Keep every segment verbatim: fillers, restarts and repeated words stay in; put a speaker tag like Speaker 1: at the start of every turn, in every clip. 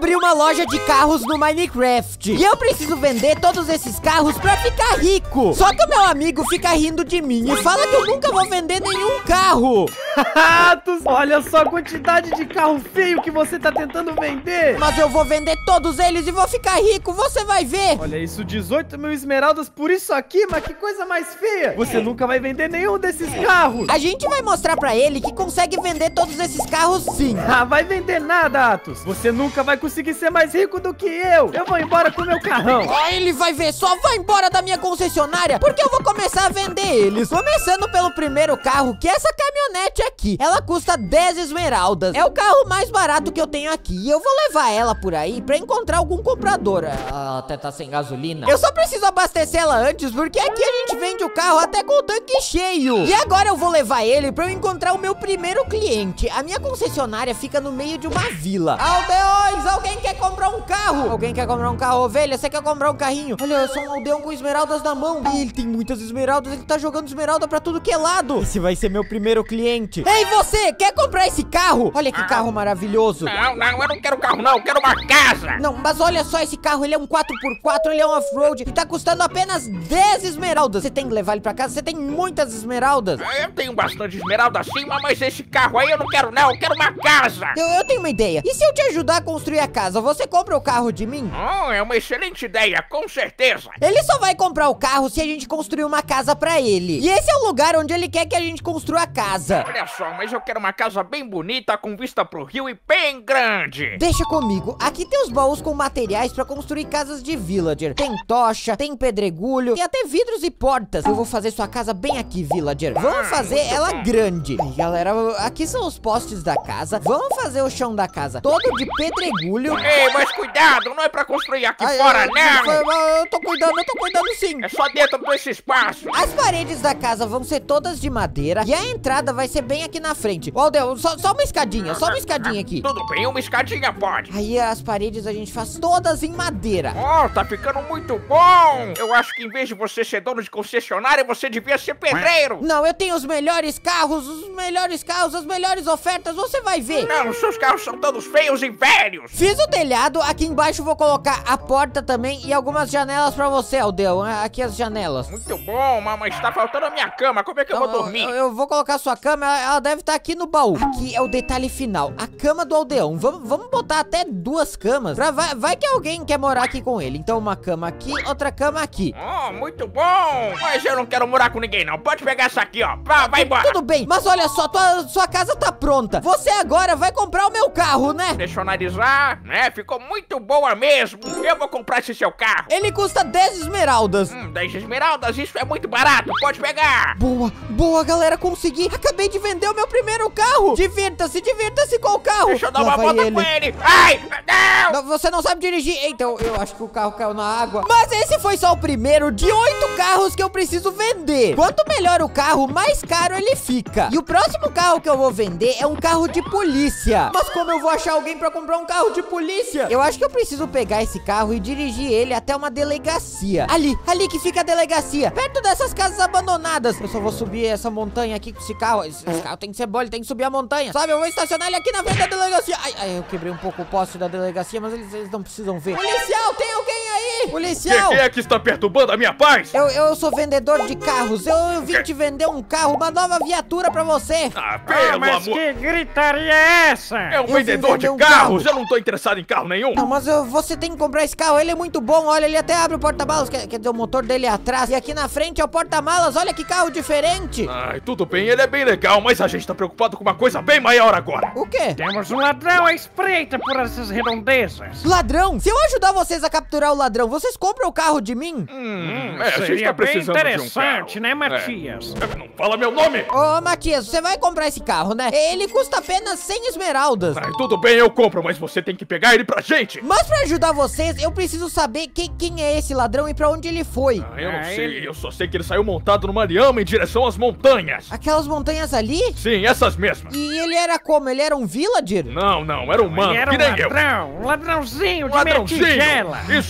Speaker 1: abri uma loja de carros no Minecraft. E eu preciso vender todos esses carros pra ficar rico. Só que o meu amigo fica rindo de mim e fala que eu nunca vou vender nenhum carro.
Speaker 2: Atos, olha só a quantidade de carro feio que você tá tentando vender.
Speaker 1: Mas eu vou vender todos eles e vou ficar rico, você vai ver.
Speaker 2: Olha isso, dezoito mil esmeraldas por isso aqui, mas que coisa mais feia. Você nunca vai vender nenhum desses carros.
Speaker 1: A gente vai mostrar pra ele que consegue vender todos esses carros sim.
Speaker 2: Ah, vai vender nada, Atos. Você nunca vai conseguir ser mais rico do que eu. Eu vou embora com o meu carrão.
Speaker 1: Oh, ele vai ver, só vai embora da minha concessionária, porque eu vou começar a vender eles. Começando pelo primeiro carro, que é essa caminhonete aqui. Ela custa dez esmeraldas. É o carro mais barato que eu tenho aqui. E eu vou levar ela por aí pra encontrar algum comprador. Ela até tá sem gasolina. Eu só preciso abastecer ela antes, porque aqui a gente vende o carro até com o tanque cheio. E agora eu vou levar ele pra eu encontrar o meu primeiro cliente. A minha concessionária fica no meio de uma vila. Aldeões, alguém quer comprar um carro? Alguém quer comprar um carro? Ovelha, você quer comprar um carrinho? Olha, eu sou um aldeão com esmeraldas na mão. E ele tem muitas esmeraldas, ele tá jogando esmeralda pra tudo que é lado. Esse vai ser meu primeiro cliente. Ei, você, quer comprar esse carro? Olha que carro maravilhoso.
Speaker 3: Não, não, eu não quero carro não, eu quero uma casa.
Speaker 1: Não, mas olha só esse carro, ele é um quatro por quatro, ele é um off-road e tá custando apenas dez esmeraldas. Você tem que levar ele pra casa, você tem muitas esmeraldas.
Speaker 3: Eu tenho bastante esmeralda sim, mas esse carro aí eu não quero não, eu quero uma casa.
Speaker 1: Eu, eu tenho uma ideia. E se eu te ajudar a construir a casa, você compra o carro de mim?
Speaker 3: Oh, é uma excelente ideia, com certeza.
Speaker 1: Ele só vai comprar o carro se a gente construir uma casa pra ele. E esse é o lugar onde ele quer que a gente construa a casa.
Speaker 3: Olha só, mas eu quero uma casa bem bonita, com vista pro rio e bem grande.
Speaker 1: Deixa comigo. Aqui tem os baús com materiais pra construir casas de villager. Tem tocha, tem pedregulho, tem até vidros e portas. Eu vou fazer sua casa bem aqui, villager. Vamos fazer ela grande. Aí, galera, aqui são os postes da casa. Vamos fazer o chão da casa todo de pedregulho.
Speaker 3: Ei, mas cuidado, não é pra construir aqui
Speaker 1: Ai,
Speaker 3: fora,
Speaker 1: ai,
Speaker 3: não.
Speaker 1: Eu tô cuidando, eu tô cuidando sim.
Speaker 3: É só dentro desse espaço.
Speaker 1: As paredes da casa vão ser todas de madeira e a entrada vai ser bem aqui na frente. Ó, Aldeão, só, só uma escadinha, só uma escadinha aqui.
Speaker 3: Tudo bem, uma escadinha pode.
Speaker 1: Aí as paredes a gente faz todas em madeira.
Speaker 3: Oh, tá ficando muito bom. Eu acho que em vez de você ser dono de concessionária, você devia ser pedreiro.
Speaker 1: Não, eu tenho os melhores carros, os melhores carros, as melhores ofertas, você vai ver.
Speaker 3: Não, os seus carros são todos feios e velhos.
Speaker 1: Fiz o telhado, aqui embaixo vou colocar a porta também e algumas janelas pra você, Aldeão. Aqui as janelas.
Speaker 3: Muito bom, mas tá faltando a minha cama, como é que eu
Speaker 1: Então,
Speaker 3: vou dormir?
Speaker 1: Eu, eu vou colocar a sua cama, ela, ela deve estar aqui no baú. Aqui é o detalhe final, a cama do Aldeão. Vamos, vamos botar até duas camas, pra, vai, vai que alguém quer morar aqui com ele. Então uma cama aqui, outra cama aqui.
Speaker 3: Oh, muito bom. Mas eu não quero morar com ninguém não, pode pegar essa aqui, ó. Vai, vai embora.
Speaker 1: Tudo bem, mas olha só, tua, sua casa tá pronta. Você agora vai comprar o meu carro, né?
Speaker 3: Deixa eu analisar, né? Ficou muito boa mesmo. Eu vou comprar esse seu carro.
Speaker 1: Ele custa dez esmeraldas.
Speaker 3: Hum, dez esmeraldas, isso é muito barato, pode pegar.
Speaker 1: Boa, boa, galera, consegui. Acabei de vender o meu primeiro carro. Divirta-se, divirta-se com o carro.
Speaker 3: Deixa eu dar
Speaker 1: Lá
Speaker 3: uma
Speaker 1: vai
Speaker 3: volta
Speaker 1: ele.
Speaker 3: com ele. Ai, não!
Speaker 1: Não, você não sabe dirigir. Então, eu acho que o carro caiu na água. Mas esse foi só o primeiro de oito carros que eu preciso vender. Quanto melhor o carro, mais caro ele fica. E o próximo carro que eu vou vender é um carro de polícia. Mas como eu vou achar alguém pra comprar um carro de polícia? Eu acho que eu preciso pegar esse carro e dirigir ele até uma delegacia. Ali, ali que fica a delegacia. Perto dessas casas abandonadas. Eu só vou subir essa montanha aqui com esse carro. Esse, esse carro tem que ser bom, ele tem que subir a montanha. Sabe, eu vou estacionar ele aqui na frente da delegacia. Ai, ai, eu quebrei um pouco o poste da delegacia, mas eles, eles não precisam ver. Policial, tem alguém aí? Policial!
Speaker 3: Quem é que está perturbando a minha paz?
Speaker 1: Eu, eu sou vendedor de carros. Eu, eu vim te vender um carro, uma nova viatura pra você.
Speaker 3: Ah, pelo
Speaker 2: Ah, mas
Speaker 3: amor...
Speaker 2: que gritaria é essa?
Speaker 3: É um
Speaker 1: vim
Speaker 3: vendedor
Speaker 1: vender
Speaker 3: de
Speaker 1: um
Speaker 3: carros,
Speaker 1: carro.
Speaker 3: eu não tô interessado em carro nenhum.
Speaker 1: Não, mas eu- você tem que comprar esse carro, ele é muito bom. Olha, ele até abre o porta-malas, quer, quer dizer, o motor dele é atrás. E aqui na frente é o porta-malas, olha que carro diferente.
Speaker 3: Ai, tudo bem, ele é bem legal, mas a gente tá preocupado com uma coisa bem maior agora.
Speaker 1: O quê?
Speaker 2: Temos um ladrão à espreita por essas redondezas.
Speaker 1: Ladrão? Se eu ajudar vocês a capturar o ladrão, vocês compram o carro de mim?
Speaker 3: Hum, é, a gente
Speaker 2: Seria
Speaker 3: tá
Speaker 2: bem
Speaker 3: precisando de um
Speaker 2: interessante,
Speaker 3: carro.
Speaker 2: né, Matias?
Speaker 3: É, não fala meu nome.
Speaker 1: Ô, Matias, você vai comprar esse carro, né? Ele custa apenas cem esmeraldas.
Speaker 3: Ai, tudo bem, eu compro, mas você tem que pegar ele pra gente.
Speaker 1: Mas pra ajudar vocês, eu preciso saber quem, quem é esse ladrão e pra onde ele foi.
Speaker 3: Ah, eu não
Speaker 2: Ah,
Speaker 3: sei,
Speaker 2: ele-
Speaker 3: eu só sei que ele saiu montado numa lhama em direção às montanhas.
Speaker 1: Aquelas montanhas ali?
Speaker 3: Sim, essas mesmas.
Speaker 1: E ele era como? Ele era um villager?
Speaker 3: Não, não, era um humano,
Speaker 2: Ele era
Speaker 3: que
Speaker 2: um
Speaker 3: nem eu.
Speaker 2: ladrão, um ladrãozinho
Speaker 3: Um
Speaker 2: de meia
Speaker 3: ladrãozinho.
Speaker 2: tigela.
Speaker 3: Isso
Speaker 1: Eu
Speaker 3: mesmo.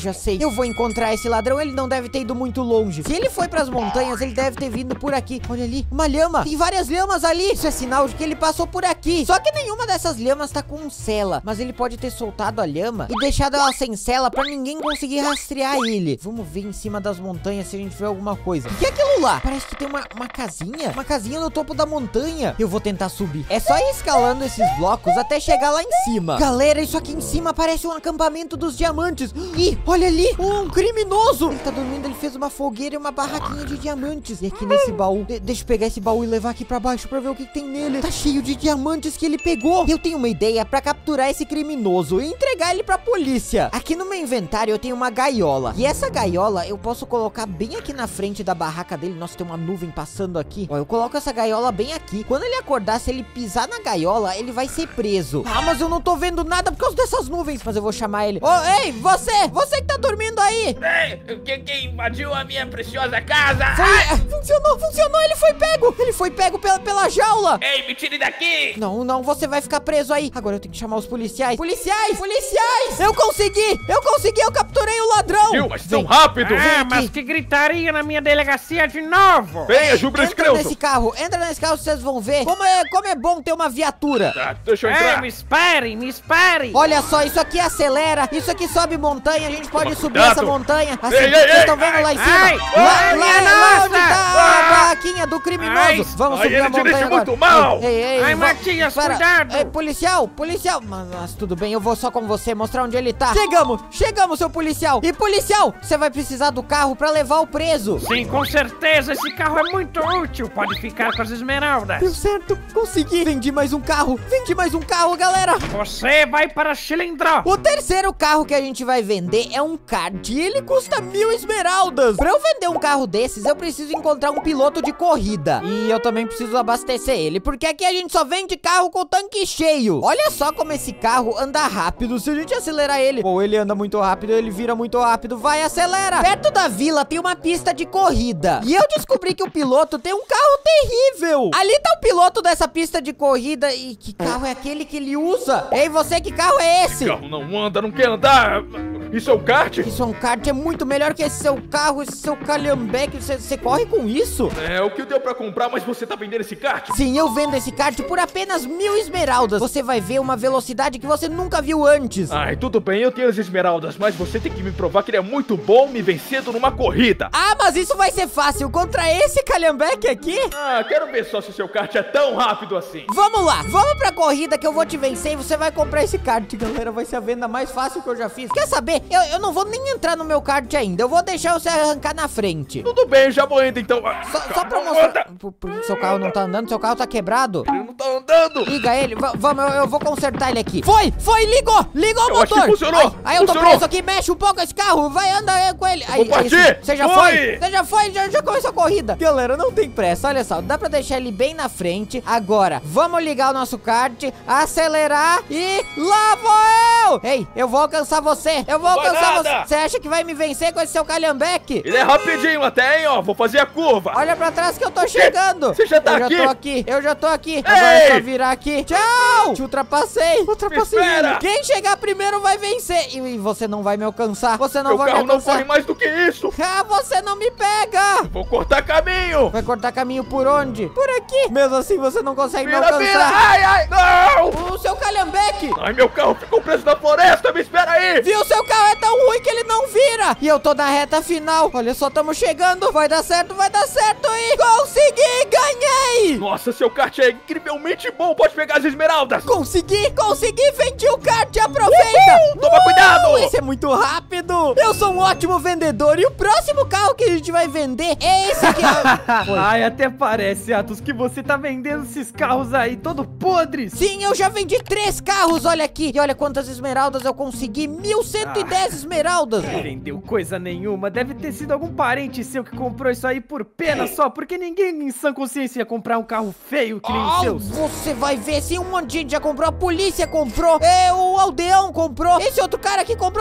Speaker 1: já sei. Eu vou encontrar esse ladrão, ele não deve ter ido muito longe. Se ele foi pras montanhas, ele deve ter vindo por aqui. Olha ali, uma lhama. Tem várias lhamas ali. Isso é sinal de que ele passou por aqui. Só que nenhuma dessas lhamas tá com sela. Mas ele pode ter soltado a lhama e deixado ela sem sela pra ninguém conseguir rastrear ele. Vamos ver em cima das montanhas se a gente vê alguma coisa. O que é aquilo lá? Parece que tem uma, uma casinha. Uma casinha no topo da montanha. Eu vou tentar subir. É só ir escalando esses blocos até chegar lá em cima. Galera, isso aqui em cima parece um acampamento dos diamantes. Ih, olha ali, um criminoso. Ele tá dormindo, ele fez uma fogueira e uma barraquinha de diamantes. E aqui nesse baú, de deixa eu pegar esse baú e levar aqui pra baixo pra ver o que, que tem nele. Tá cheio de diamantes que ele pegou. Eu tenho uma ideia pra capturar esse criminoso e entregar ele pra polícia. Aqui no meu inventário eu tenho uma gaiola. E essa gaiola eu posso colocar bem aqui na frente da barraca dele. Nossa, tem uma nuvem passando aqui. Ó, eu coloco essa gaiola bem aqui. Quando ele acordar, se ele pisar na gaiola, ele vai ser preso. Ah, mas eu não tô vendo nada por causa dessas nuvens. Mas eu vou chamar ele. Ô, oh, ei, você! Você que tá dormindo aí!
Speaker 3: Ei, quem, quem invadiu a minha preciosa casa?
Speaker 1: Foi, é, funcionou, funcionou, ele foi pego! Ele foi pego pela, pela jaula!
Speaker 3: Ei, me tire daqui!
Speaker 1: Não, não, você vai ficar preso aí. Agora eu tenho que chamar os policiais. Policiais! Policiais! Eu consegui! Eu consegui! Eu capturei o ladrão!
Speaker 3: Viu, mas tão rápido!
Speaker 4: Ah, mas que gritaria na minha delegacia de novo!
Speaker 3: Venha, Jubra
Speaker 1: Entra
Speaker 3: Screuso!
Speaker 1: nesse carro, entra nesse carro, vocês vão ver como é, como é bom ter uma viatura.
Speaker 3: Tá, deixa eu
Speaker 4: Ei,
Speaker 3: entrar.
Speaker 4: me espere, me espere!
Speaker 1: Olha só, isso aqui acelera, isso aqui sobe montanha, a gente pode subir
Speaker 3: cuidado.
Speaker 1: essa montanha. Assim,
Speaker 3: Ei, ei,
Speaker 1: vocês
Speaker 3: ei,
Speaker 1: estão vendo lá em cima?
Speaker 4: ai,
Speaker 1: lá,
Speaker 4: ai,
Speaker 1: lá,
Speaker 4: minha
Speaker 1: lá
Speaker 4: nossa.
Speaker 1: onde tá a barraquinha do criminoso.
Speaker 4: Ai,
Speaker 1: Vamos
Speaker 3: ai,
Speaker 1: subir
Speaker 3: ele
Speaker 1: a montanha
Speaker 3: dirige
Speaker 1: agora.
Speaker 3: muito mal.
Speaker 1: Ei, ei, ei,
Speaker 4: Ai,
Speaker 1: va-
Speaker 4: Matias,
Speaker 1: para.
Speaker 4: cuidado.
Speaker 1: Ei, policial, policial. Mas, mas tudo bem, eu vou só com você mostrar onde ele tá. Chegamos, chegamos, seu policial. E policial, você vai precisar do carro pra levar o preso.
Speaker 4: Sim, com certeza, esse carro é muito útil. Pode ficar com as esmeraldas.
Speaker 1: Deu certo, consegui. Vendi mais um carro, vendi mais um carro, galera.
Speaker 4: Você vai para Chilindró.
Speaker 1: O terceiro carro que a gente vai vender é um kart e ele custa mil esmeraldas. Pra eu vender um carro desses, eu preciso encontrar um piloto de corrida. E eu também preciso abastecer ele, porque aqui a gente só vende carro com o tanque cheio. Olha só como esse carro anda rápido. Se a gente acelerar ele, ou ele anda muito rápido, ele vira muito rápido. Vai, acelera. Perto da vila tem uma pista de corrida. E eu descobri que o piloto tem um carro terrível. Ali tá o piloto dessa pista de corrida. E que carro é aquele que ele usa? Ei, você, que carro é esse?
Speaker 3: O carro não anda, não quer andar. Isso é o kart?
Speaker 1: Isso é um kart, é muito melhor que esse seu carro, esse seu calhambeque. Você, você corre com isso?
Speaker 3: É o que deu pra comprar, mas você tá vendendo esse kart?
Speaker 1: Sim, eu vendo esse kart por apenas mil esmeraldas. Você vai ver uma velocidade que você nunca viu antes.
Speaker 3: Ai, tudo bem, eu tenho as esmeraldas, mas você tem que me provar que ele é muito bom me vencendo numa corrida.
Speaker 1: Ah, mas isso vai ser fácil contra esse calhambeque aqui.
Speaker 3: Ah, quero ver só se seu kart é tão rápido assim.
Speaker 1: Vamos lá, vamos pra corrida que eu vou te vencer e você vai comprar esse kart, galera. Vai ser a venda mais fácil que eu já fiz. Quer saber? Eu, eu não vou nem entrar no meu kart ainda. Eu vou deixar você arrancar na frente.
Speaker 3: Tudo bem, já vou indo então.
Speaker 1: Só, só pra mostrar. Por, por que seu carro não tá andando? Seu carro tá quebrado.
Speaker 3: Ele não tá andando.
Speaker 1: Liga ele, Va- vamos, eu, eu vou consertar ele aqui. Foi, foi, ligou, ligou o
Speaker 3: Eu acho
Speaker 1: motor.
Speaker 3: que funcionou,
Speaker 1: Ai, aí eu tô
Speaker 3: funcionou.
Speaker 1: preso aqui, mexe um pouco esse carro, vai, anda aí com ele. Aí,
Speaker 3: Vou
Speaker 1: aí,
Speaker 3: partir.
Speaker 1: Você já
Speaker 3: Foi.
Speaker 1: foi? Você já foi, já, já começou a corrida. Galera, não tem pressa, olha só, dá pra deixar ele bem na frente. Agora, vamos ligar o nosso kart, acelerar e lá vou eu. Ei, eu vou alcançar você, eu vou
Speaker 3: Não vai
Speaker 1: alcançar você.
Speaker 3: nada.
Speaker 1: Você acha que vai me vencer com esse seu calhambeque?
Speaker 3: Ele é rapidinho até, hein, ó. Vou fazer a curva.
Speaker 1: Olha pra trás que eu tô chegando.
Speaker 3: Você já tá
Speaker 1: eu
Speaker 3: aqui?
Speaker 1: Eu já tô aqui, eu já tô aqui. Agora é só
Speaker 3: Ei!
Speaker 1: virar aqui. Tchau! Te ultrapassei. Ultrapassei
Speaker 3: Me espera!
Speaker 1: ele. Quem chegar primeiro vai vencer. E, e você não vai me alcançar. Você não
Speaker 3: Meu
Speaker 1: vai me
Speaker 3: carro não
Speaker 1: alcançar.
Speaker 3: corre mais do que isso.
Speaker 1: Ah, você não me pega.
Speaker 3: Vou cortar caminho.
Speaker 1: Vai cortar caminho por onde? Por aqui. Mesmo assim você não consegue me
Speaker 3: Vira, vira.
Speaker 1: alcançar.
Speaker 3: Ai, ai. Não.
Speaker 1: O seu calhambeque.
Speaker 3: Ai, meu carro ficou preso na floresta. Me espera aí.
Speaker 1: Viu? Seu carro é tão ruim que ele não vira. E eu tô na reta final. Olha só, estamos chegando. Vai dar certo, vai dar certo. E consegui, ganhei.
Speaker 3: Nossa, seu kart é incrivelmente bom. Pode pegar as esmeraldas.
Speaker 1: Consegui, consegui, vendi o kart, aproveita!
Speaker 3: Uhul, toma cuidado!
Speaker 1: Esse é muito rápido! Eu sou um ótimo vendedor e o próximo carro que a gente vai vender é esse aqui. Foi.
Speaker 2: Ai, até parece, Atos, que você tá vendendo esses carros aí, todo podres.
Speaker 1: Sim, eu já vendi três carros, olha aqui. E olha quantas esmeraldas eu consegui, mil cento e dez esmeraldas.
Speaker 2: Vendeu coisa nenhuma, deve ter sido algum parente seu que comprou isso aí por pena só, porque ninguém em sã consciência ia comprar um carro feio que nem os
Speaker 1: Ah,
Speaker 2: seus.
Speaker 1: você vai ver, sim, um monte de gente já comprou, a polícia comprou, é, o aldeão comprou, esse outro cara aqui comprou,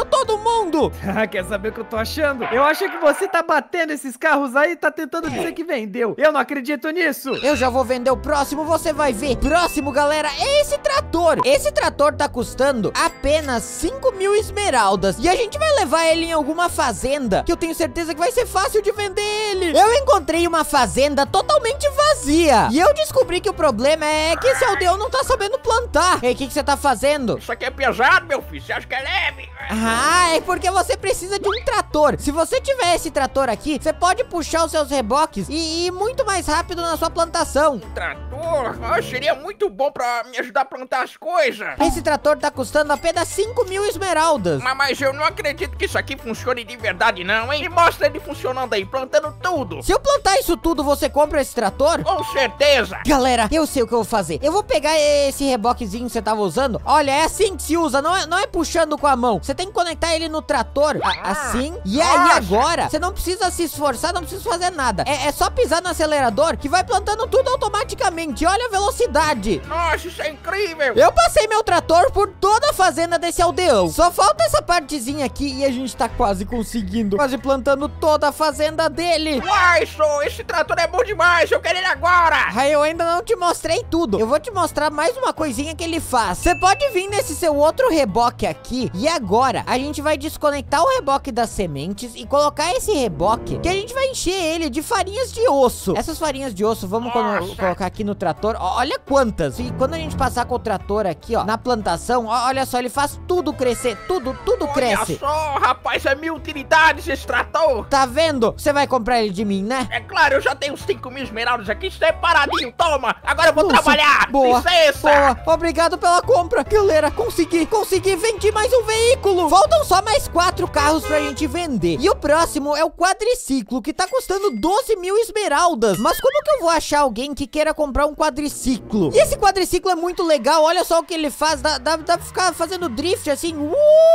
Speaker 1: todo mundo.
Speaker 2: Ah, quer saber o que eu tô achando? Eu acho que você tá batendo esses carros aí e tá tentando dizer que vendeu. Eu não acredito nisso.
Speaker 1: Eu já vou vender o próximo, você vai ver. Próximo, galera, é esse trator. Esse trator tá custando apenas cinco mil esmeraldas. E a gente vai levar ele em alguma fazenda, que eu tenho certeza que vai ser fácil de vender ele. Eu encontrei uma fazenda totalmente vazia. E eu descobri que o problema é que esse aldeão não tá sabendo plantar. Ei, o que que você tá fazendo?
Speaker 3: Isso aqui é pesado, meu filho. Você acha que é leve?
Speaker 1: Ah, é porque você precisa de um trator. Se você tiver esse trator aqui, você pode puxar os seus reboques e ir muito mais rápido na sua plantação.
Speaker 3: Um trator? Ah, seria muito bom pra me ajudar a plantar as coisas.
Speaker 1: Esse trator tá custando apenas cinco mil esmeraldas.
Speaker 3: Mas, mas eu não acredito que isso aqui funcione de verdade não, hein? Me mostra ele funcionando aí, plantando tudo.
Speaker 1: Se eu plantar isso tudo, você compra esse trator?
Speaker 3: Com certeza.
Speaker 1: Galera, eu sei o que eu vou fazer. Eu vou pegar esse reboquezinho que você tava usando. Olha, é assim que se usa, não é, não é puxando com a mão. Você tem que conectar ele no trator, a- assim. E aí
Speaker 3: Nossa.
Speaker 1: agora, você não precisa se esforçar, não precisa fazer nada. É, é só pisar no acelerador que vai plantando tudo automaticamente. Olha a velocidade.
Speaker 3: Nossa, isso é incrível.
Speaker 1: Eu passei meu trator por toda a fazenda desse aldeão. Só falta essa partezinha aqui e a gente tá quase conseguindo. Quase plantando toda a fazenda dele.
Speaker 3: Uai, sou, esse trator é bom demais. Eu quero ele agora.
Speaker 1: Aí eu ainda não te mostrei tudo. Eu vou te mostrar mais uma coisinha que ele faz. Você pode vir nesse seu outro reboque aqui. E agora a gente vai desconectar o reboque das sementes e colocar esse reboque, que a gente vai encher ele de farinhas de osso. Essas farinhas de osso, vamos colo-
Speaker 3: Nossa.
Speaker 1: colocar aqui no trator. Ó, olha quantas. E quando a gente passar com o trator aqui, ó, na plantação, ó, olha só, ele faz tudo crescer. Tudo, tudo
Speaker 3: Olha
Speaker 1: cresce.
Speaker 3: só, rapaz, é mil utilidades esse trator.
Speaker 1: Tá vendo? Você vai comprar ele de mim, né?
Speaker 3: É claro, eu já tenho cinco mil esmeraldas aqui separadinho. Toma, agora eu vou
Speaker 1: Nossa,
Speaker 3: trabalhar.
Speaker 1: boa,
Speaker 3: Licença.
Speaker 1: boa, obrigado pela compra. Galera, consegui, consegui, vendi mais um veículo. Faltam só mais quatro carros pra gente vender. E o próximo é o quadriciclo, que tá custando doze mil esmeraldas. Mas como que eu vou achar alguém que queira comprar um quadriciclo? E esse quadriciclo é muito legal, olha só o que ele faz, dá, dá, dá pra ficar fazendo drift assim. Uhul!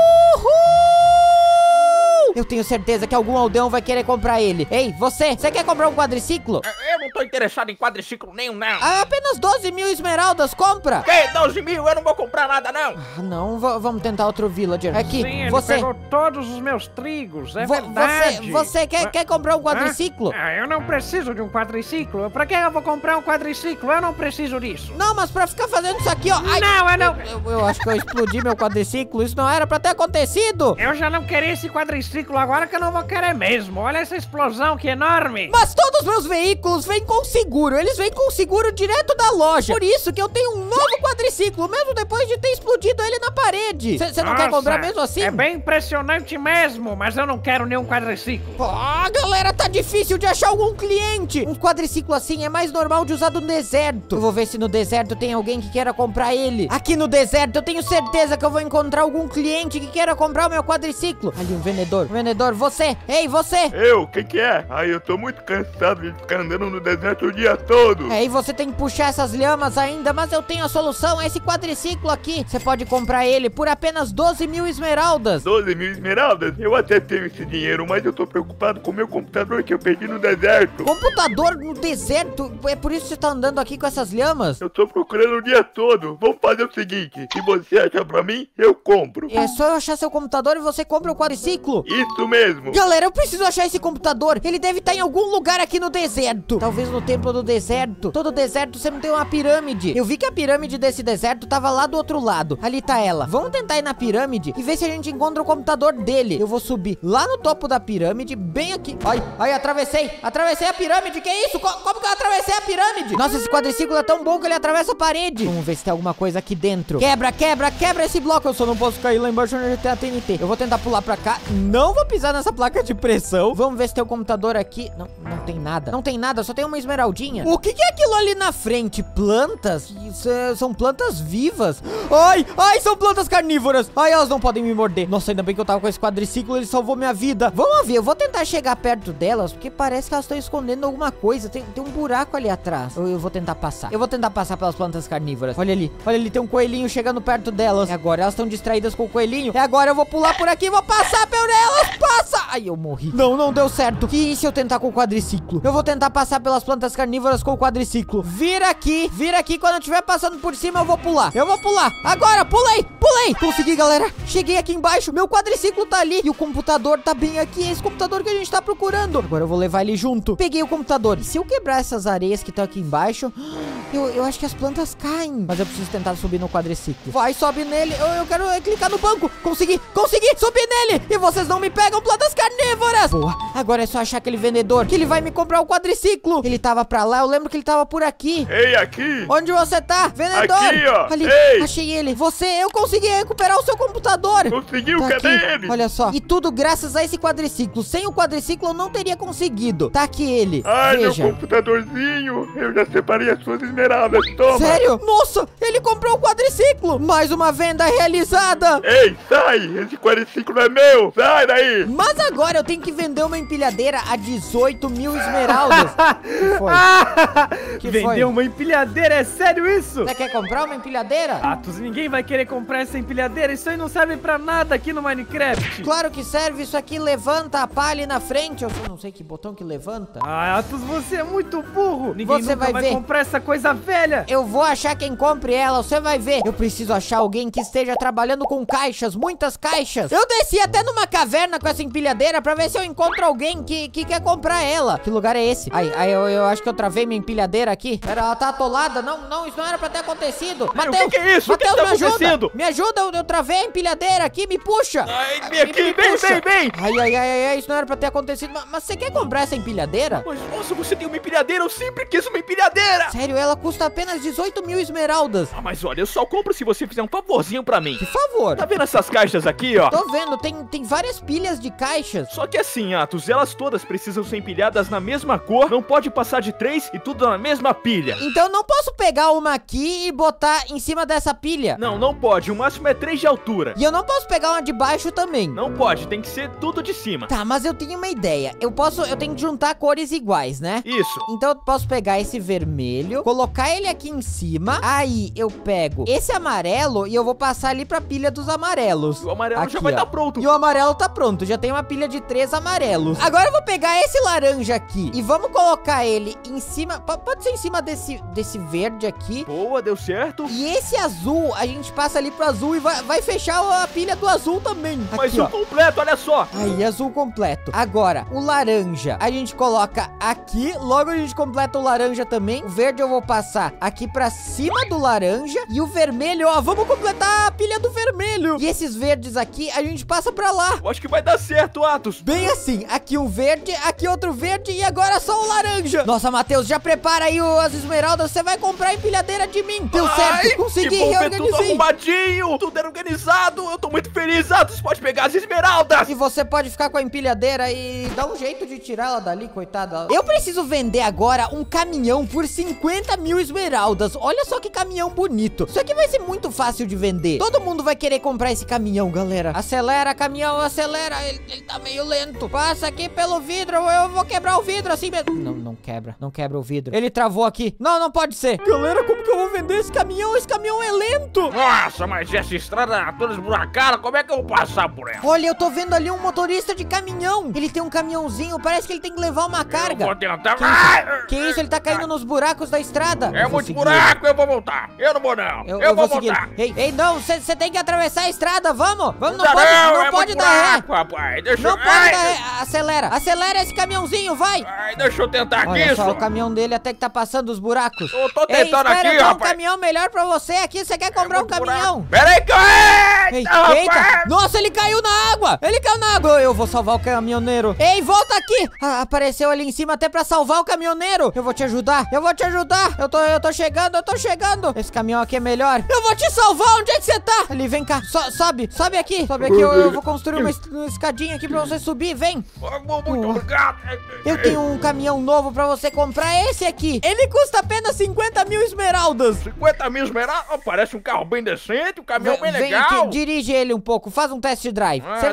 Speaker 1: Eu tenho certeza que algum aldeão vai querer comprar ele. Ei, você, você quer comprar um quadriciclo?
Speaker 3: Eu não tô interessado em quadriciclo nenhum, não.
Speaker 1: Ah, apenas doze mil esmeraldas, compra!
Speaker 3: Que? doze mil? Eu não vou comprar nada, não.
Speaker 1: Ah, não, va- vamos tentar outro villager. Aqui,
Speaker 4: Sim, ele
Speaker 1: você,
Speaker 4: pegou todos os meus trigos, é
Speaker 1: vo-
Speaker 4: verdade.
Speaker 1: você, você quer, quer comprar um quadriciclo?
Speaker 4: Ah, eu não preciso de um quadriciclo. Pra que eu vou comprar um quadriciclo? Eu não preciso disso.
Speaker 1: Não, mas pra ficar fazendo isso aqui, ó. Ai,
Speaker 4: Não, eu não...
Speaker 1: eu, eu acho que eu explodi meu quadriciclo, isso não era pra ter acontecido.
Speaker 4: Eu já não queria esse quadriciclo agora que eu não vou querer mesmo. Olha essa explosão, que enorme.
Speaker 1: Mas todos os meus veículos vêm com seguro, eles vêm com seguro direto da loja. Por isso que eu tenho um novo quadriciclo, mesmo depois de ter explodido ele na parede. Você não quer
Speaker 4: Nossa,
Speaker 1: comprar mesmo assim?
Speaker 4: É bem impressionante mesmo, mas eu não quero nenhum quadriciclo.
Speaker 1: Ah, galera, tá difícil de achar algum cliente. Um quadriciclo assim é mais normal de usar no deserto. Eu vou ver se no deserto tem alguém que queira comprar ele. Aqui no deserto eu tenho certeza que eu vou encontrar algum cliente que queira comprar o meu quadriciclo. Ali, um vendedor. Vendedor, você. Ei, você.
Speaker 5: Eu? Quem que é? Ai, eu tô muito cansado de ficar andando no deserto o dia todo.
Speaker 1: É, e você tem que puxar essas lhamas ainda, mas eu tenho a solução, é esse quadriciclo aqui. Você pode comprar ele por apenas doze mil esmeraldas.
Speaker 5: doze mil esmeraldas? Eu até tenho esse dinheiro, mas eu tô preocupado com o meu computador que eu perdi no deserto.
Speaker 1: Computador no deserto? É por isso que você tá andando aqui com essas lhamas?
Speaker 5: Eu tô procurando o dia todo. Vamos fazer o seguinte, se você achar pra mim, eu compro.
Speaker 1: É só eu achar seu computador e você compra o quadriciclo.
Speaker 5: Isso mesmo.
Speaker 1: Galera, eu preciso achar esse computador. Ele deve estar em algum lugar aqui no deserto. Talvez no templo do deserto. Todo deserto sempre tem uma pirâmide. Eu vi que a pirâmide desse deserto tava lá do outro lado. Ali tá ela. Vamos tentar ir na pirâmide e ver se a gente encontra o computador dele. Eu vou subir lá no topo da pirâmide, bem aqui. Ai, ai, atravessei. Atravessei a pirâmide. Que isso? Co- Como que eu atravessei a pirâmide? Nossa, esse quadriciclo é tão bom que ele atravessa a parede. Vamos ver se tem alguma coisa aqui dentro. Quebra, quebra, quebra esse bloco. Eu só não posso cair lá embaixo onde tem a T N T. Eu vou tentar pular pra cá. Não vou pisar nessa placa de pressão. Vamos ver se tem o computador aqui. Não, não tem nada. Não tem nada, só tem uma esmeraldinha. O que que é aquilo ali na frente? Plantas? Isso é- são plantas vivas. Ai, ai, são plantas carnívoras. Ai, elas não podem me morder. Nossa, ainda bem que eu tava com esse quadriciclo, ele salvou minha vida. Vamos ver, eu vou tentar chegar perto delas, porque parece que elas estão escondendo alguma coisa. Tem, tem um buraco ali atrás. Eu, eu vou tentar passar. Eu vou tentar passar pelas plantas carnívoras. Olha ali, olha ali, tem um coelhinho chegando perto delas. É agora, elas estão distraídas com o coelhinho. É agora, eu vou pular por aqui, vou passar por elas. Passa! Ai, eu morri. Não, não deu certo. E se eu tentar com o quadriciclo? Eu vou tentar passar pelas plantas carnívoras com o quadriciclo. Vira aqui, vira aqui. Quando eu estiver passando por cima, eu vou pular. Eu vou pular. Agora, pulei, pulei. Consegui, galera. Cheguei aqui embaixo. Meu quadriciclo tá ali. E o computador tá bem aqui. É esse computador que a gente tá procurando. Agora eu vou levar ele junto. Peguei o computador. E se eu quebrar essas areias que estão aqui embaixo, eu, eu acho que as plantas caem. Mas eu preciso tentar subir no quadriciclo. Vai, sobe nele. Eu, eu quero clicar no banco. Consegui, consegui. Subir nele. E vocês não me pegam, plantas carnívoras. Boa. Agora é só achar aquele vendedor que ele vai me comprar o quadriciclo. Ele tava pra lá. Eu lembro que ele tava por aqui.
Speaker 5: Ei, aqui.
Speaker 1: Onde você tá? Vendedor.
Speaker 5: Aqui, ó.
Speaker 1: Ali.
Speaker 5: Ei.
Speaker 1: Achei ele. Você, eu consegui recuperar o seu computador.
Speaker 5: Conseguiu?
Speaker 1: Tá
Speaker 5: Cadê
Speaker 1: aqui.
Speaker 5: ele?
Speaker 1: Olha só. E tudo graças a esse quadriciclo. Sem o quadriciclo eu não teria conseguido. Tá aqui ele.
Speaker 5: Ai,
Speaker 1: Veja.
Speaker 5: meu computadorzinho. Eu já separei as suas esmeraldas. Toma.
Speaker 1: Sério? Nossa, ele comprou o quadriciclo. Mais uma venda realizada.
Speaker 5: Ei, sai. Esse quadriciclo é meu. Sai daí.
Speaker 1: Mas agora eu tenho que vender uma empilhadeira a dezoito mil esmeraldas. Que foi? Que
Speaker 2: Vendeu
Speaker 1: foi?
Speaker 2: uma empilhadeira, é sério isso?
Speaker 1: Você quer comprar uma empilhadeira?
Speaker 2: Atos, ninguém vai querer comprar essa empilhadeira. Isso aí não serve pra nada aqui no Minecraft.
Speaker 1: Claro que serve. Isso aqui levanta a palha ali na frente. Eu só não sei que botão que levanta.
Speaker 2: Ah, Atos, você é muito burro. Ninguém
Speaker 1: Você
Speaker 2: nunca
Speaker 1: vai
Speaker 2: vai,
Speaker 1: ver.
Speaker 2: comprar essa coisa velha.
Speaker 1: Eu vou achar quem compre ela, você vai ver. Eu preciso achar alguém que esteja trabalhando com caixas, muitas caixas. Eu desci até numa caverna com essa empilhadeira pra ver se eu encontro alguém que, que quer comprar ela. Que lugar é esse? Ai, ai, eu, eu acho que eu travei minha empilhadeira aqui. Pera, ela tá atolada. Não, não, isso não era pra ter acontecido. Mateus,
Speaker 3: o que que é isso? O que
Speaker 1: Mateus,
Speaker 3: que tá
Speaker 1: me ajuda.
Speaker 3: acontecendo?
Speaker 1: Me ajuda, eu, eu travei a empilhadeira aqui, me puxa.
Speaker 3: Ai, vem
Speaker 1: Me-
Speaker 3: aqui,
Speaker 1: me
Speaker 3: vem,
Speaker 1: puxa.
Speaker 3: vem, vem.
Speaker 1: Ai, ai, ai, ai, ai, isso não era pra ter acontecido. Mas, mas você quer comprar essa empilhadeira?
Speaker 3: Mas, nossa, você tem uma empilhadeira. Eu sempre quis uma empilhadeira.
Speaker 1: Sério, ela custa apenas dezoito mil esmeraldas.
Speaker 3: Ah, mas olha, eu só compro se você fizer um favorzinho pra mim.
Speaker 1: Por favor.
Speaker 3: Tá vendo essas caixas aqui, ó?
Speaker 1: Tô vendo, tem, tem várias pilhas de caixas.
Speaker 3: Só que assim, Atos, elas todas precisam ser empilhadas na mesma cor, não pode passar de três e tudo na mesma pilha.
Speaker 1: Então eu não posso pegar uma aqui e botar em cima dessa pilha.
Speaker 3: Não, não pode, o máximo é três de altura.
Speaker 1: E eu não posso pegar uma de baixo também.
Speaker 3: Não pode, tem que ser tudo de cima.
Speaker 1: Tá, mas eu tenho uma ideia. Eu posso, eu tenho que juntar cores iguais, né?
Speaker 3: Isso.
Speaker 1: Então eu posso pegar esse vermelho, colocar ele aqui em cima. Aí eu pego esse amarelo e eu vou passar ali pra pilha dos amarelos.
Speaker 3: O amarelo
Speaker 1: Aqui,
Speaker 3: já vai
Speaker 1: ó.
Speaker 3: estar pronto.
Speaker 1: E o amarelo tá pronto, já tem uma pilha de três amarelos. Agora eu vou pegar esse laranja aqui e vamos colocar ele em cima, p- pode ser em cima desse, desse verde aqui.
Speaker 3: Boa, deu certo.
Speaker 1: E esse azul, a gente passa ali pro azul e vai, vai fechar a pilha do azul também.
Speaker 3: Mas
Speaker 1: Aqui,
Speaker 3: o
Speaker 1: ó.
Speaker 3: completo, olha só.
Speaker 1: Aí, azul completo. Agora, o laranja, a gente coloca aqui, logo a gente completa o laranja também. O verde eu vou passar aqui pra cima do laranja. E o vermelho, ó, vamos completar a pilha do vermelho. E esses verdes aqui, a gente passa pra lá.
Speaker 3: Eu acho que vai dar certo, Atos.
Speaker 1: Bem assim, aqui um verde, aqui outro verde e agora só o laranja. Nossa, Matheus, já prepara aí o- as esmeraldas, você vai comprar a empilhadeira de mim. Deu
Speaker 3: Ai,
Speaker 1: certo, consegui,
Speaker 3: que bom ver tudo
Speaker 1: reorganizei.
Speaker 3: arrumadinho, tudo organizado. Eu tô muito feliz, Atos, pode pegar as esmeraldas.
Speaker 1: E você pode ficar com a empilhadeira e dar um jeito de tirar ela dali, coitada. Eu preciso vender agora um caminhão por cinquenta mil esmeraldas. Olha só que caminhão bonito. Isso aqui vai ser muito fácil de vender. Todo mundo vai querer comprar esse caminhão, galera. Acelera, caminhão, acelera. Ele, ele tá meio lento. Passa aqui pelo vidro, eu vou quebrar o vidro assim mesmo. Não, não quebra. Não quebra o vidro. Ele travou aqui. Não, não pode ser. Galera, como que eu vou vender esse caminhão? Esse caminhão é lento.
Speaker 3: Nossa, mas essa estrada toda esburacada, como é que eu vou passar por ela?
Speaker 1: Olha, eu tô vendo ali um motorista de caminhão. Ele tem um caminhãozinho, parece que ele tem que levar uma
Speaker 3: Eu
Speaker 1: carga.
Speaker 3: vou tentar.
Speaker 1: Que
Speaker 3: Ai!
Speaker 1: isso? Que isso? Ele tá caindo nos buracos da estrada.
Speaker 3: É
Speaker 1: Eu vou
Speaker 3: muito
Speaker 1: seguir
Speaker 3: buraco, eu vou voltar. Eu não vou não.
Speaker 1: ele. Eu,
Speaker 3: Eu,
Speaker 1: eu
Speaker 3: vou
Speaker 1: vou seguir.
Speaker 3: voltar.
Speaker 1: ele. Ei, ei, não, você tem que atravessar a estrada, vamos. Vamos, não
Speaker 3: Não,
Speaker 1: pode, não
Speaker 3: é
Speaker 1: pode
Speaker 3: muito
Speaker 1: dar ré.
Speaker 3: buraco, rapaz. Deixa
Speaker 1: Não
Speaker 3: eu...
Speaker 1: pode
Speaker 3: Ai!
Speaker 1: dar ré. Acelera, acelera esse caminhãozinho, vai.
Speaker 3: Ai, deixa eu tentar aqui
Speaker 1: Olha
Speaker 3: isso.
Speaker 1: só, o caminhão dele até que tá passando os buracos.
Speaker 3: Eu tô
Speaker 1: Ei,
Speaker 3: tentando
Speaker 1: espera,
Speaker 3: aqui,
Speaker 1: eu tenho um
Speaker 3: rapaz.
Speaker 1: caminhão melhor pra você aqui. Você quer comprar um
Speaker 3: Muito
Speaker 1: caminhão?
Speaker 3: buraco. Pera aí que eu...
Speaker 1: Ei,
Speaker 3: Eita,
Speaker 1: eita!
Speaker 3: rapaz.
Speaker 1: Nossa, ele caiu na água! Ele caiu na água! Eu vou salvar o caminhoneiro! Ei, volta aqui! Ah, apareceu ali em cima até pra salvar o caminhoneiro! Eu vou te ajudar! Eu vou te ajudar! Eu tô, eu tô chegando, eu tô chegando! Esse caminhão aqui é melhor! Eu vou te salvar! Onde é que você tá? Ali, vem cá! So, sobe! Sobe aqui! Sobe aqui! Eu, eu vou construir uma, es- uma escadinha aqui pra você subir! Vem!
Speaker 3: Muito obrigado.
Speaker 1: Eu tenho um caminhão novo pra você comprar, esse aqui! Ele custa apenas cinquenta mil esmeraldas!
Speaker 3: cinquenta mil esmeraldas. Oh, parece um carro bem decente, um caminhão bem
Speaker 1: Vem
Speaker 3: legal.
Speaker 1: aqui, dirige ele um pouco, faz um test drive.
Speaker 3: Ah,
Speaker 1: Você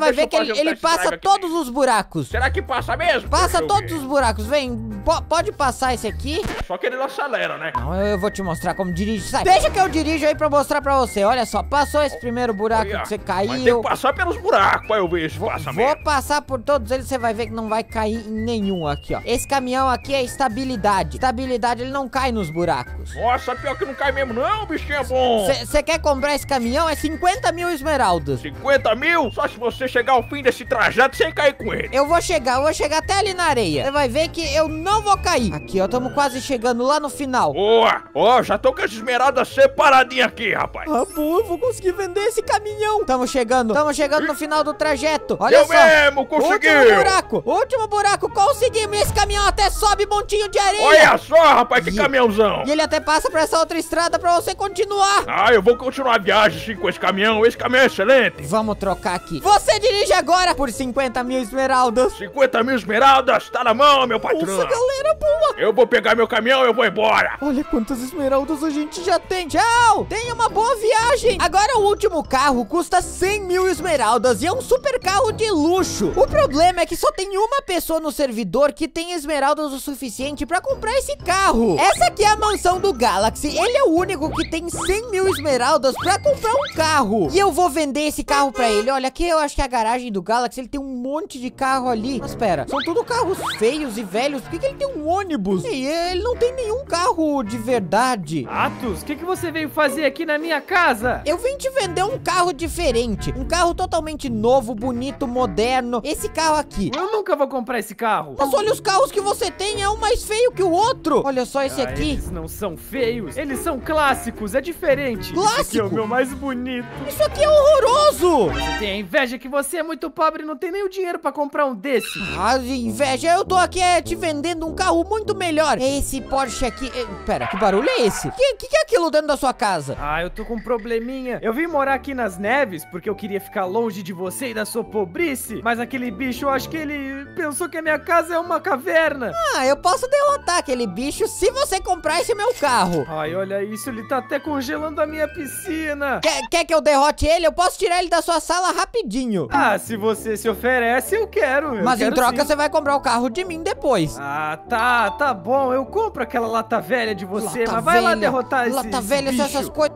Speaker 1: vai
Speaker 3: deixa
Speaker 1: ver
Speaker 3: eu
Speaker 1: que ele,
Speaker 3: fazer um
Speaker 1: ele
Speaker 3: test
Speaker 1: passa
Speaker 3: drive aqui.
Speaker 1: todos os buracos.
Speaker 3: Será que passa mesmo?
Speaker 1: Passa
Speaker 3: Deixa eu
Speaker 1: todos
Speaker 3: ver.
Speaker 1: os buracos. Vem, po- pode passar esse aqui.
Speaker 3: Só que ele não acelera, né?
Speaker 1: Não, eu vou te mostrar como dirige. Sai. Deixa que eu dirijo aí pra mostrar pra você. Olha só, passou esse primeiro buraco
Speaker 3: Olha,
Speaker 1: que você
Speaker 3: Mas tem
Speaker 1: caiu.
Speaker 3: que passar pelos buracos pra eu ver se passa
Speaker 1: Vou
Speaker 3: mesmo.
Speaker 1: passar por todos eles, você vai ver que não vai cair em nenhum aqui, ó. Esse caminhão aqui é estabilidade. Estabilidade, ele não cai nos buracos.
Speaker 3: Nossa, pior que não cai mesmo não, bichinho é bom.
Speaker 1: Você quer comprar esse caminhão? É cinquenta mil esmeraldas.
Speaker 3: cinquenta mil? Só se você chegar ao fim desse trajeto sem cair com ele.
Speaker 1: Eu vou chegar, eu vou chegar até ali na areia. Você vai ver que eu não vou cair. Aqui, ó, estamos quase chegando lá no final.
Speaker 3: Boa! Ó, já tô com as esmeraldas separadinhas aqui, rapaz.
Speaker 1: Ah, boa, eu vou conseguir vender esse caminhão. Estamos chegando, estamos chegando no final do trajeto. Olha
Speaker 3: Eu
Speaker 1: só.
Speaker 3: mesmo, conseguiu!
Speaker 1: Último buraco, último buraco, conseguimos. Esse caminhão até sobe montinho de areia.
Speaker 3: Olha só, rapaz, que
Speaker 1: E-
Speaker 3: caminhãozão.
Speaker 1: E ele até passa pra essa outra estrada pra você continuar.
Speaker 3: Ah, eu vou continuar a viagem sim com esse caminhão. Esse caminhão é excelente.
Speaker 1: Vamos trocar aqui. Você dirige agora por cinquenta mil esmeraldas.
Speaker 3: cinquenta mil esmeraldas, tá na mão, meu patrão.
Speaker 1: Nossa, galera, boa.
Speaker 3: Eu vou pegar meu caminhão e eu vou embora.
Speaker 1: Olha quantas esmeraldas a gente já tem. Tchau! Tenha uma boa viagem. Agora o último carro custa cem mil esmeraldas e é um super carro de luxo. O problema é que só tem uma pessoa no servidor que tem esmeraldas o suficiente pra comprar esse carro. Essa aqui é a mansão do Galaxy. Ele é o único que tem cem mil esmeraldas pra comprar um carro. E eu vou vender esse carro pra ele. Olha, aqui eu acho que é a garagem do Galaxy. Ele tem um monte de carro ali. Mas pera, são tudo carros feios e velhos. Por que, que ele tem um ônibus? E ele não tem nenhum carro de verdade.
Speaker 2: Atos, o que, que você veio fazer aqui na minha casa?
Speaker 1: Eu vim te vender um carro diferente. Um carro totalmente novo, bonito, moderno. Esse carro aqui.
Speaker 2: Eu nunca vou comprar esse carro.
Speaker 1: Mas olha os carros que você tem, é um mais feio que o outro. Olha só esse
Speaker 2: Ah,
Speaker 1: aqui.
Speaker 2: Eles não são feios, eles são clássicos, é diferente. Esse aqui é
Speaker 1: Clássico?
Speaker 2: o meu mais bonito.
Speaker 1: Isso aqui é horroroso.
Speaker 2: Você tem a inveja que você é muito pobre e não tem nem o dinheiro pra comprar um desse.
Speaker 1: Ah, inveja, eu tô aqui é, te vendendo um carro muito melhor. É esse Porsche aqui. É, pera, que barulho é esse? O que, que, que é aquilo dentro da sua casa?
Speaker 2: Ah, eu tô com um probleminha. Eu vim morar aqui nas neves porque eu queria ficar longe de você e da sua pobrice. Mas aquele bicho, eu acho que ele pensou que a minha casa é uma caverna.
Speaker 1: Ah, eu posso derrotar aquele bicho se você comprar esse meu carro.
Speaker 2: Ai, olha isso, ele tá até congelando a minha piscina.
Speaker 1: Quer, quer que eu derrote ele? Eu posso tirar ele da sua sala rapidinho.
Speaker 2: Ah, se você se oferece, eu quero. eu
Speaker 1: Mas em
Speaker 2: quero
Speaker 1: troca
Speaker 2: sim.
Speaker 1: você vai comprar o carro de mim depois.
Speaker 2: Ah, tá, tá bom. Eu compro aquela lata velha de você,
Speaker 1: Lata
Speaker 2: mas vai lá
Speaker 1: velha,
Speaker 2: derrotar esse,
Speaker 1: Lata
Speaker 2: esse
Speaker 1: velha,
Speaker 2: bicho.
Speaker 1: essas coisas.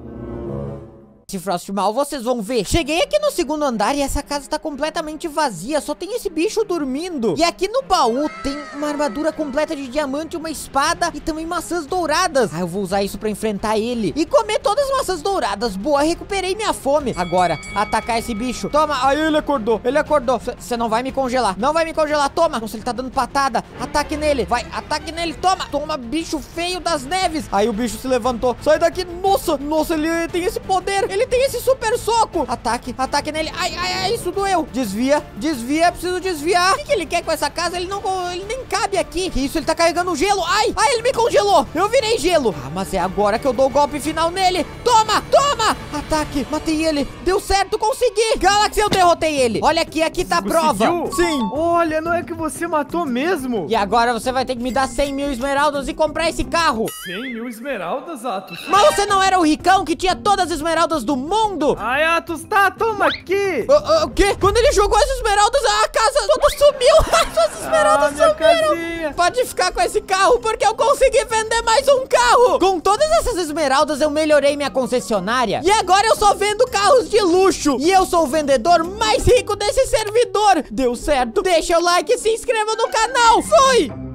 Speaker 1: Esse Frostmal, vocês vão ver. Cheguei aqui no segundo andar e essa casa tá completamente vazia. Só tem esse bicho dormindo. E aqui no baú tem uma armadura completa de diamante, uma espada e também maçãs douradas. Ah, eu vou usar isso pra enfrentar ele e comer todas as maçãs douradas. Boa, recuperei minha fome. Agora, atacar esse bicho. Toma. Aí ele acordou. Ele acordou. Você não vai me congelar. Não vai me congelar. Toma. Nossa, ele tá dando patada. Ataque nele. Vai, ataque nele. Toma. Toma, bicho feio das neves. Aí o bicho se levantou. Sai daqui. Nossa, nossa, ele tem esse poder. Ele tem esse super soco. Ataque, ataque nele. Ai, ai, ai, isso doeu. Desvia, desvia, preciso desviar. O que, que ele quer com essa casa? Ele não, ele nem cabe aqui. Que isso, ele tá carregando gelo. Ai, ai, ele me congelou. Eu virei gelo. Ah, mas é agora que eu dou o golpe final nele. Toma, toma. Ataque, matei ele. Deu certo, consegui. Galaxy, eu derrotei ele. Olha aqui, aqui tá a prova.
Speaker 2: Conseguiu?
Speaker 1: Sim.
Speaker 2: Olha, não é que você matou mesmo?
Speaker 1: E agora você vai ter que me dar cem mil esmeraldas e comprar esse carro.
Speaker 2: cem mil esmeraldas, Atos.
Speaker 1: Mas você não era o ricão que tinha todas as esmeraldas do mundo?
Speaker 2: Ai, Atos, tá, toma aqui.
Speaker 1: O, o quê? Quando ele jogou as esmeraldas, a casa toda sumiu. As suas esmeraldas
Speaker 2: Ah, minha
Speaker 1: sumiram.
Speaker 2: casinha.
Speaker 1: Pode ficar com esse carro, porque eu consegui vender mais um carro. Com todas essas esmeraldas, eu melhorei minha concessionária. E agora eu só vendo carros de luxo. E eu sou o vendedor mais rico desse servidor. Deu certo. Deixa o like e se inscreva no canal. Fui!